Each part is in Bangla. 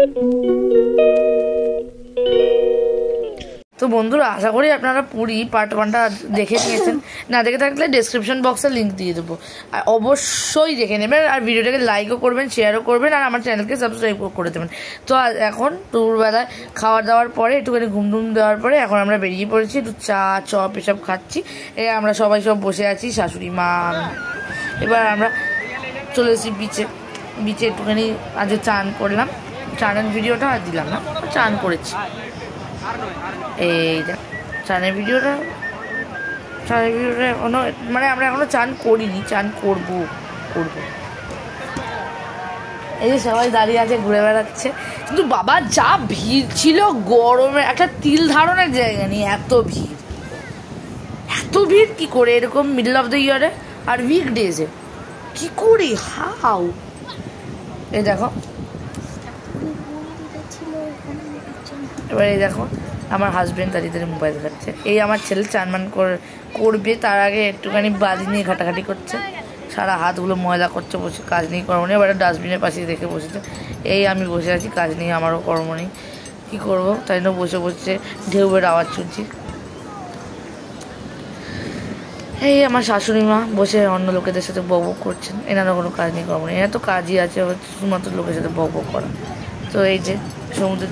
তো বন্ধুরা আশা করি আপনারা পুরি পার্ট 1টা দেখে নিয়েছেন, না দেখে থাকলে ডেসক্রিপশন বক্সে লিঙ্ক দিয়ে দেবো, আর অবশ্যই দেখে নেবেন, আর ভিডিওটাকে লাইকও করবেন, শেয়ারও করবেন, আর আমার চ্যানেলকে সাবস্ক্রাইব করে দেবেন। তো এখন দুপুরবেলায় খাওয়ার দাওয়ার পরে একটুখানি ঘুম দেওয়ার পরে এখন আমরা বেরিয়ে পড়েছি, একটু চা চপ এসব খাচ্ছি। আমরা সবাই বসে আছি, শাশুড়ি মা। এবার আমরা চলে এসেছি বিচে একটুখানি আজকে চান করলাম, চানের ভিডিওটা আর দিলাম না, চান করেছি। এই দেখ চানের ভিডিওটা এখনো মানে আমরা এখনো চান করিনি, চান করবো। এই যে সবাই দাঁড়িয়ে আছে, ঘুরে বেড়াচ্ছে, কিন্তু বাবা যা ভিড় ছিল, গরমে একটা তিল ধারণের জায়গা নেই, এত ভিড় কি করে এরকম মিডল অফ দ্য ইয়ারে আর উইকডেজে কি করে হাউ। এই দেখো এবার এই দেখো আমার হাজবেন্ড দাঁড়িয়ে মোবাইল দেখাচ্ছে, এই আমার ছেলে চানমান করবে, তার আগে একটুখানি বালি নিয়ে ঘাটাঘাটি করছে, সারা হাতগুলো ময়লা করছে, বসে কাজ নেই কর্ম নেই, এবার ডাস্টবিনের পাশে দেখে বসেছে। এই আমি বসে আছি, কাজ নেই, আমারও কর্ম নেই, কী করবো, তাই জন্য বসে ঢেউয়ের আওয়াজ শুনছি। এই আমার শাশুড়ি মা বসে অন্য লোকেদের সাথে বকবক করছেন, এনারও কোনো কাজ নেই কর্ম নেই, এনার তো কাজই আছে শুধুমাত্র লোকের সাথে বকবক করা। তো এই যে সমুদ্রের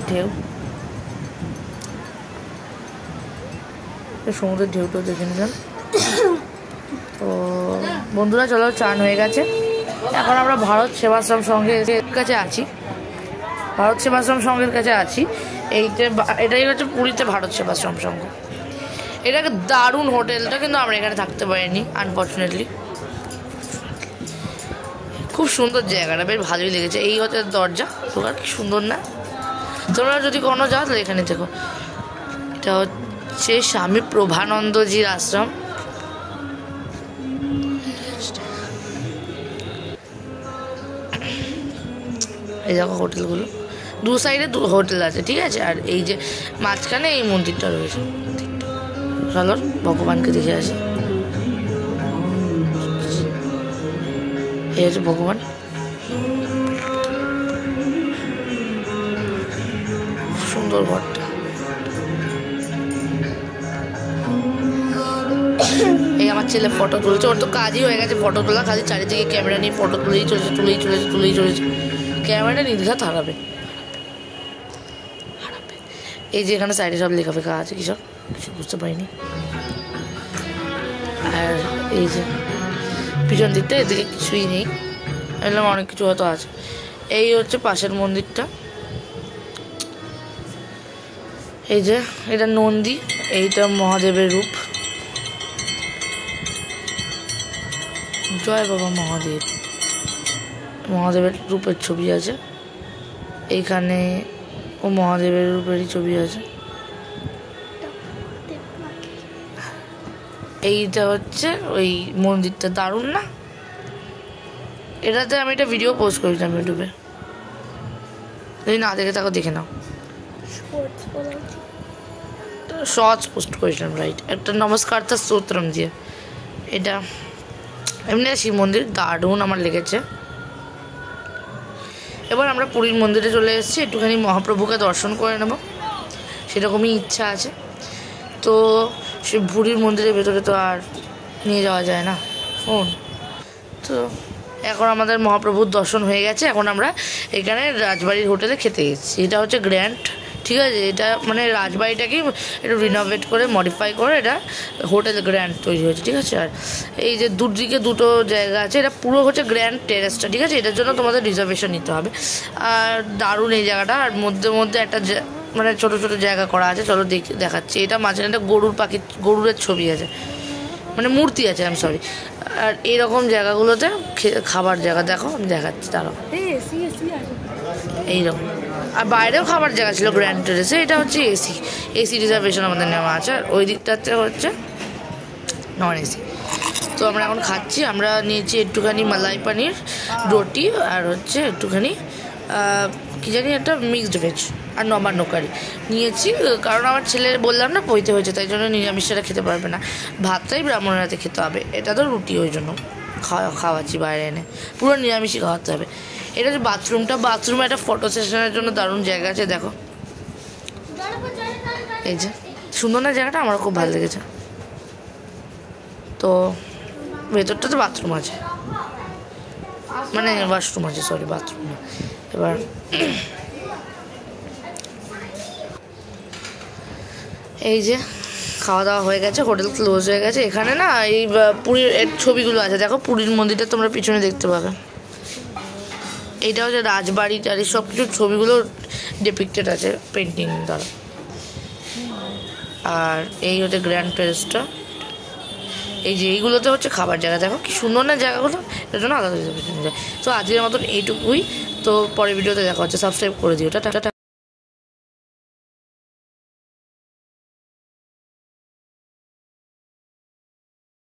ঢেউটাও দেখে নিলাম। তো বন্ধুরা চলো, চান হয়ে গেছে, এখন আমরা ভারত সেবাশ্রম সংঘের কাছে আছি। এটাই হচ্ছে পুরীতে ভারত সেবাশ্রম সংঘ। এটা একটা দারুণ হোটেলটা, কিন্তু আমরা এখানে থাকতে পারিনি আনফর্চুনেটলি। খুব সুন্দর জায়গাটা, বেশ ভালোই লেগেছে। এই হচ্ছে দরজা, দোকান কি সুন্দর না? তোমরা যদি কোনো যাও তাহলে এখানে দেখো, এটা হচ্ছে স্বামী প্রভানন্দজির আশ্রম। এই দেখো হোটেলগুলো, দু সাইডে হোটেল আছে, ঠিক আছে। আর এই যে মাঝখানে এই মন্দিরটা রয়েছে, চলো ভগবানকে দেখে আসি। এই হচ্ছে ভগবান, সুন্দর ঘরটা। এই আমার ছেলে ফটো তুলছে, ওর তো কাজই হয়ে গেছে ফটো তোলা, খালি চারিদিকে ক্যামেরা নিয়ে ফটো তুলেই চলেছে। ক্যামেরাটা নির্ঘাত হারাবে। এই যে এখানে সাইডে সব লেখা ফেখা আছে, কিছু বুঝতে পারিনি। আর এই যে পিছন দিকটা, এদিকে কিছুই নেই, এরকম অনেক কিছু হয়তো আছে। এই হচ্ছে পাশের মন্দিরটা, এই যে এটা নন্দী, এইটা মহাদেবের রূপ। জয় বাবা মহাদেবের রূপের ছবি আছে এইখানে, ও মহাদেবের রূপেরই ছবি আছে। এইটা হচ্ছে ওই মন্দিরটা, দারুণ না? এটাতে আমি একটা ভিডিও পোস্ট করেছিলাম ইউটিউবে, যদি না দেখে থাকো দেখে নাও। শর্টস পোস্ট করেছিলাম, রাইট, একটা নমস্কার তার স্তোত্রম দিয়ে। এটা এমনি শিব মন্দির, দারুণ আমার লেগেছে। এবার আমরা পুরীর মন্দিরে চলে এসেছি, একটুখানি মহাপ্রভুকে দর্শন করে নেব, সেরকমই ইচ্ছা আছে। তো সে পুরীর মন্দিরের ভেতরে তো আর নিয়ে যাওয়া যায় না ফোন। তো এখন আমাদের মহাপ্রভুর দর্শন হয়ে গেছে, এখন আমরা এখানে রাজবাড়ির হোটেলে খেতে এসেছি। এটা হচ্ছে গ্র্যান্ড, ঠিক আছে, এটা মানে রাজবাড়িটাকে একটু রিনোভেট করে মডিফাই করে এটা হোটেল গ্র্যান্ড তৈরি হয়েছে, ঠিক আছে। আর এই যে দুদিকে দুটো জায়গা আছে, এটা পুরো হচ্ছে গ্র্যান্ড টেরেসটা, ঠিক আছে, এটার জন্য তোমাদের রিজার্ভেশন নিতে হবে। আর দারুণ এই জায়গাটা, আর মধ্যে একটা মানে ছোটো জায়গা করা আছে, চলো দেখাচ্ছি। এটা মাঝখানে একটা গরুরের ছবি আছে, মানে মূর্তি আছে, আই এম সরি। আর এইরকম জায়গাগুলোতে খাবার জায়গা দেখো, আমি দেখাচ্ছি, তারাও এইরকম। আর বাইরেও খাবার জায়গা ছিল গ্র্যান্ড টেরেসে, এটা হচ্ছে এসি রিজার্ভেশন আমাদের নেওয়া আছে। আর ওই দিকটাতে হচ্ছে নন এসি। তো আমরা এখন খাচ্ছি, আমরা নিয়েছি একটুখানি মালাই পানির রুটি, আর হচ্ছে একটুখানি কী জানি একটা মিক্সড ভেজ, আর নবান্ন কারি নিয়েছি, কারণ আমার ছেলে বললাম না পইতে হয়েছে, তাই জন্য নিরামিষটা খেতে পারবে না, ভাতটাই ব্রাহ্মণের হাতে খেতে হবে। এটা তো রুটি, ওই জন্য খাওয়াচ্ছি বাইরে এনে, পুরো নিরামিষই খাওয়াতে হবে। এটা হচ্ছে বাথরুমটা। বাথরুমে একটা ফটো সেশনের জন্য দারুণ জায়গা আছে, দেখো এই যে সুন্দর না জায়গাটা, আমার খুব ভালো লেগেছে। তো ভেতরটাতে বাথরুম আছে, মানে ওয়াশরুম আছে, সরি বাথরুম না। এবার এই যে খাওয়া দাওয়া হয়ে গেছে, হোটেল ক্লোজ হয়ে গেছে। এখানে না এই পুরীর ছবিগুলো আছে, দেখো পুরীর মন্দিরটা তোমরা পিছনে দেখতে পাবে। এইটা হচ্ছে রাজবাড়ি টাড়ি সব কিছু ছবিগুলো ডিপিক্টেড আছে পেন্টিং দ্বারা। আর এই হচ্ছে গ্র্যান্ড প্যালেসটা। এই যে এইগুলোতে হচ্ছে খাবার জায়গা, দেখো কি সুন্দর না জায়গাগুলো, এর জন্য আলাদা। তো আজকের মতন এইটুকুই। তো পরের ভিডিওতে দেখা হচ্ছে, সাবস্ক্রাইব করে দিও। টাটা।